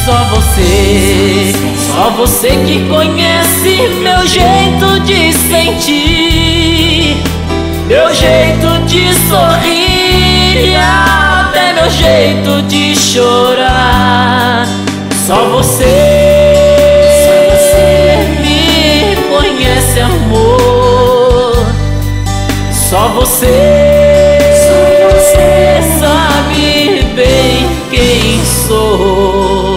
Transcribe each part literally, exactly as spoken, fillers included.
Só você, só você que conhece meu jeito de sentir, meu jeito de sorrir e até meu jeito de chorar. Só você, só você me conhece, amor. Só você, só você sabe bem quem sou.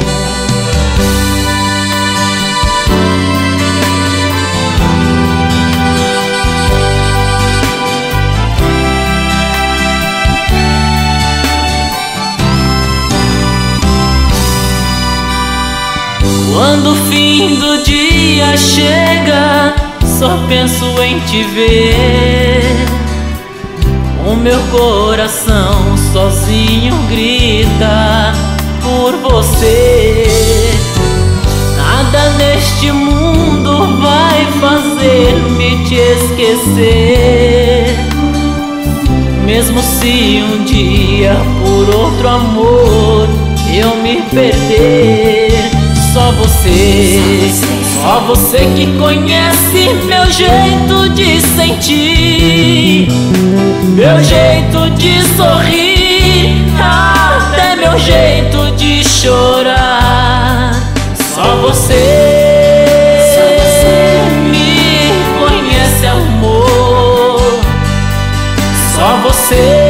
Quando o fim do dia chega, só penso em te ver. O meu coração sozinho grita por você. Nada neste mundo vai fazer-me te esquecer, mesmo se um dia por outro amor eu me perder. Só você, só você que conhece meu jeito de sentir, meu jeito de sorrir, até meu jeito de chorar. Só você, só você me conhece, amor. Só você